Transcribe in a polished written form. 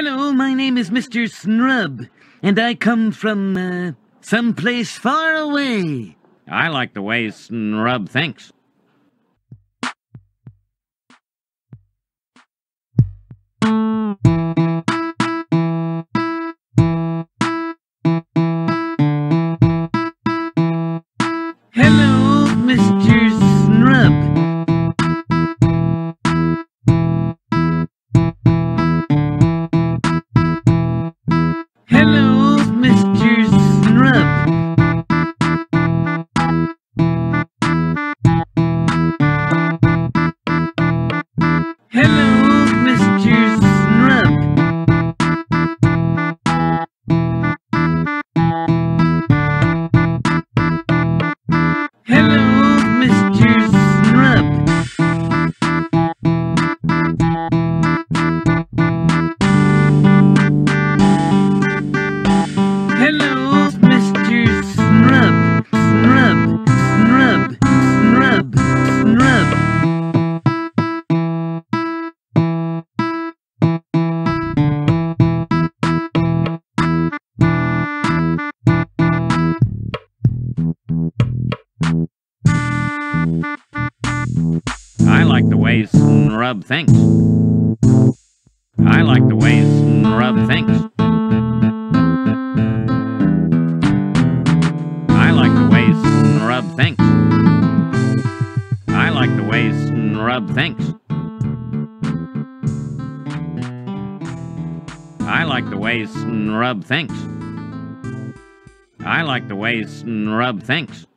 Hello, my name is Mr Snrub, and I come from, someplace far away. I like the way Snrub thinks. Hello, Mr Snrub. Hello, Mr Snrub. Hello, Mr Snrub. Hello, Mr Snrub. Hello, Mr. Snrub. Snrub, snrub, snrub, snrub. I like the way Snrub thinks. I like the way Snrub thinks. I like the way Snrub thinks. I like the way Snrub thinks. I like the way Snrub thinks. I like the way Snrub thinks.